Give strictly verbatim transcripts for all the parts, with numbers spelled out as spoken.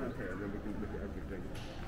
Okay, and then we can look at everything.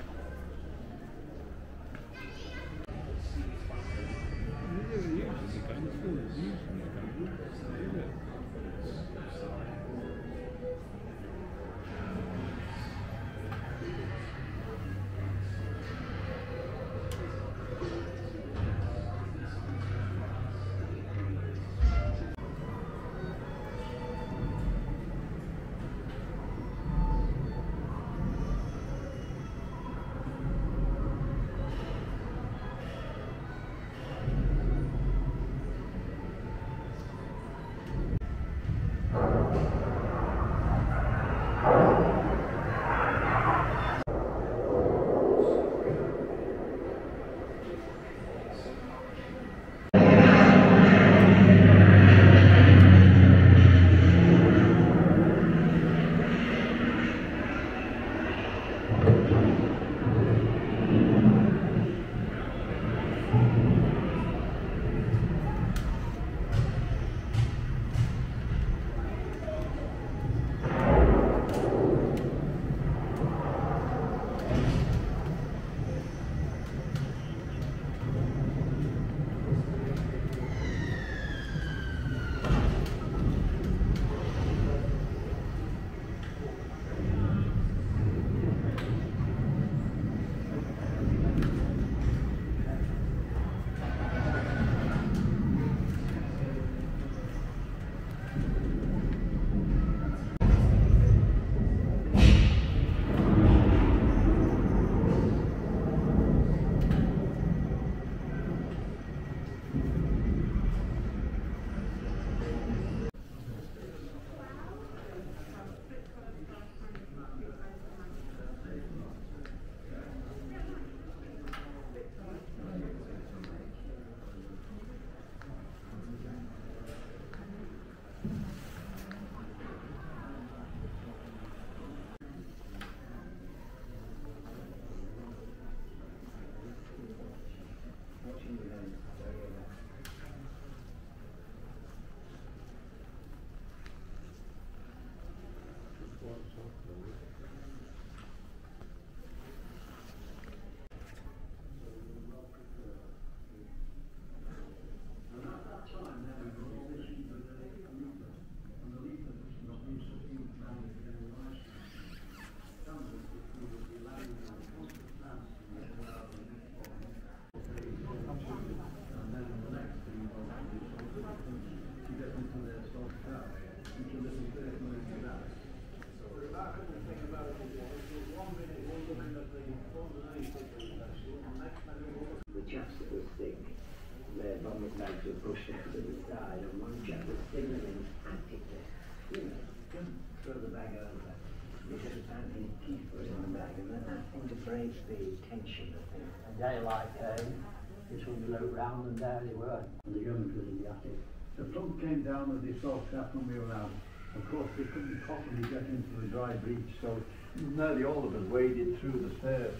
chaps that were sick, their vomit bags were pushed out to the side, and one chap was signaling frantically, you know, don't throw the bag over. He hadn't found any teeth for it in the bag, and that seemed to break the tension, I think. And daylight came, this one looked round, and there they were. And the Germans was in the attic. The front came down as they saw crap when we were out. Of course, they couldn't possibly get into the dry beach, so nearly all of us waded through the stairs.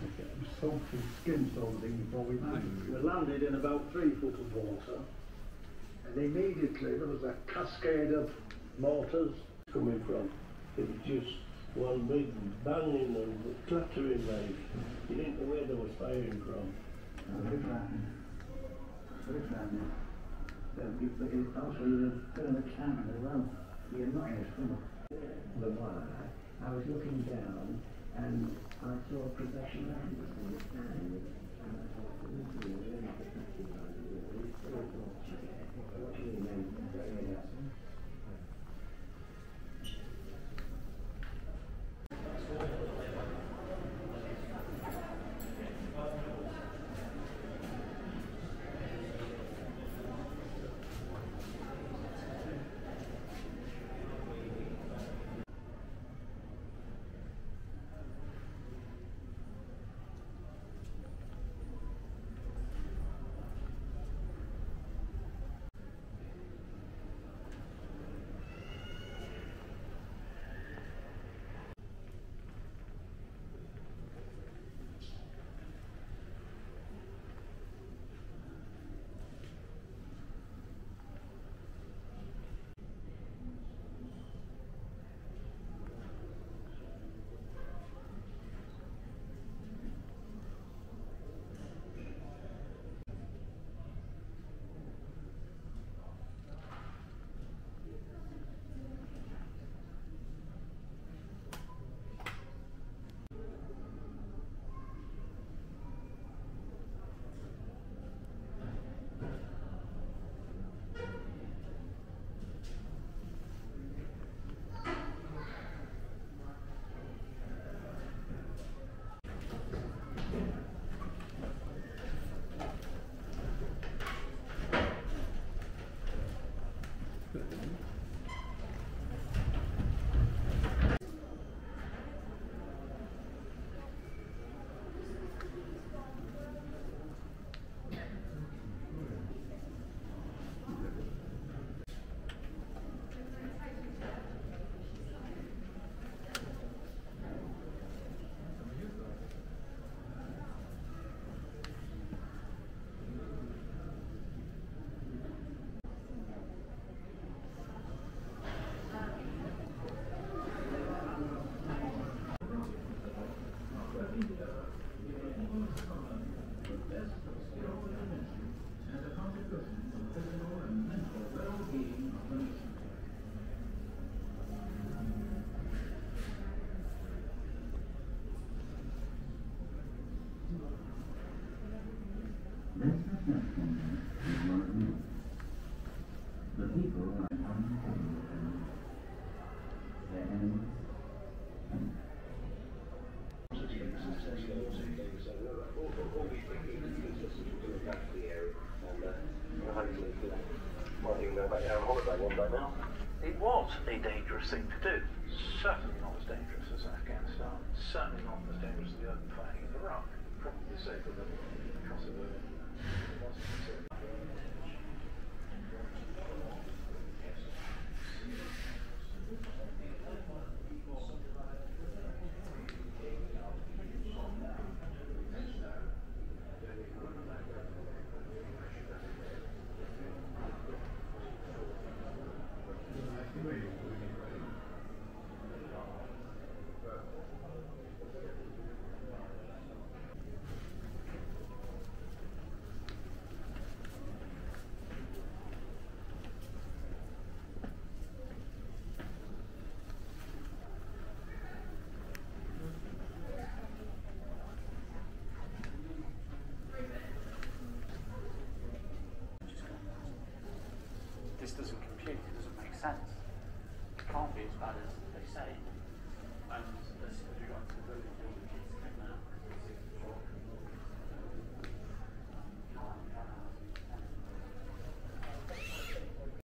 Soaked to skin sort of thing before we landed. We landed in about three foot of water, and immediately there was a cascade of mortars coming from. It was just one big banging and clattering like. You didn't know where they were firing from. Very frightening. Very frightening. But it also was a firm account as well. You're not in a summer. The wire, I was looking down and I saw a procession of ants in the sand. And I thought, this is really protected by the wall. It's so fortunate. Watching them very well. The people are unhappy and their enemies. It was a dangerous thing to do. Certainly not as dangerous as Afghanistan. Certainly not as dangerous as the open fighting in Iraq. Probably safer than because of the